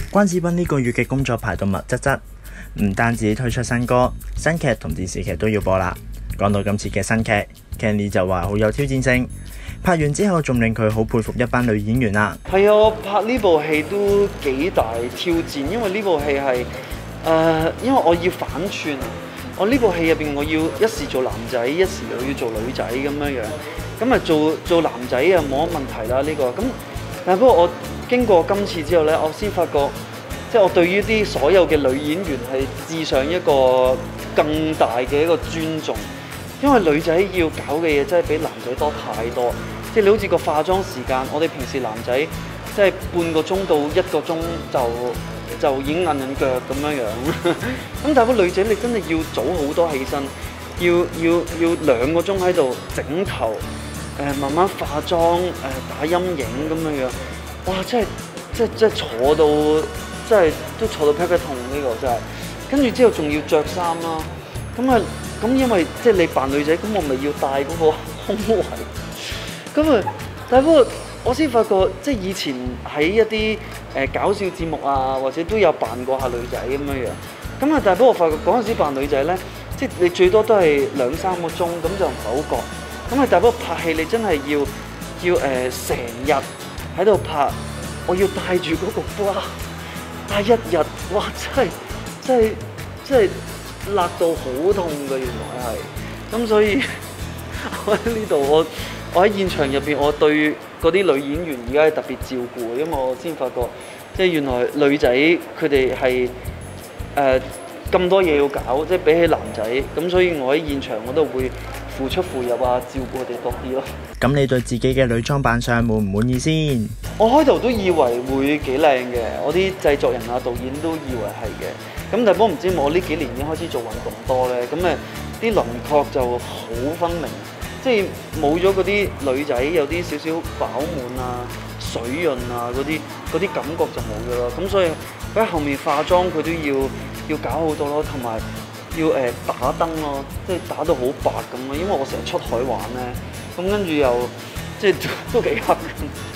關智斌呢個月嘅工作排到密質質，唔單止推出新歌、新劇同電視劇都要播啦。講到今次嘅新劇 ，Kenny 就話好有挑戰性，拍完之後仲令佢好佩服一班女演員啦。 係啊，我拍呢部戲都幾大挑戰，因為呢部戲係因為我要反串啊。我呢部戲入邊，我要一時做男仔，一時又要做女仔咁樣樣。咁啊做男仔啊冇乜問題啦呢個。咁但係不過我經過今次之後咧，我先發覺，即係我對於啲所有嘅女演員係致上一個更大嘅一個尊重。因為女仔要搞嘅嘢真係比男仔多太多。即係你好似個化妝時間，我哋平時男仔即係半個鐘到1個鐘就已經韌腳咁樣樣，咁但係個女仔你真係要早好多起身，要2個鐘喺度整頭，慢慢化妝，打陰影咁樣樣，哇！真係坐到真係都坐到劈劈痛呢個真係，跟住之後仲要着衫啦，咁因為即係你扮女仔，咁我咪要戴嗰個胸圍，咁啊，但係不過。我先發覺，即係以前喺一啲搞笑節目啊，或者都有扮過下女仔咁樣樣。咁啊，但係不過我發覺嗰陣時扮女仔咧，即係你最多都係2-3個鐘，咁就唔係好覺。咁啊，但係不過拍戲你真係要成日喺度拍，我要帶住嗰個 bra 帶1日，哇！真係辣到好痛㗎，原來係。咁所以我喺呢度我喺現場入邊，我對嗰啲女演員而家係特別照顧，因為我先發覺，即係原來女仔佢哋係咁多嘢要搞，即係比起男仔，咁所以我喺現場我都會付出付入啊，照顧佢哋多啲咯。 咁你對自己嘅女裝扮相滿唔滿意先？ 我開頭都以為會幾靚嘅，我啲製作人啊、導演都以為係嘅。咁但係不過唔知我呢幾年已經開始做運動多咧，咁啲輪廓就好分明。即係冇咗嗰啲女仔有啲少少飽滿啊、水潤啊嗰啲感覺就冇咗啦。咁所以喺後面化妝佢都要搞好多咯，同埋要打燈咯，即係打到好白咁咯。因為我成日出海玩咧，咁跟住又即係都幾黑。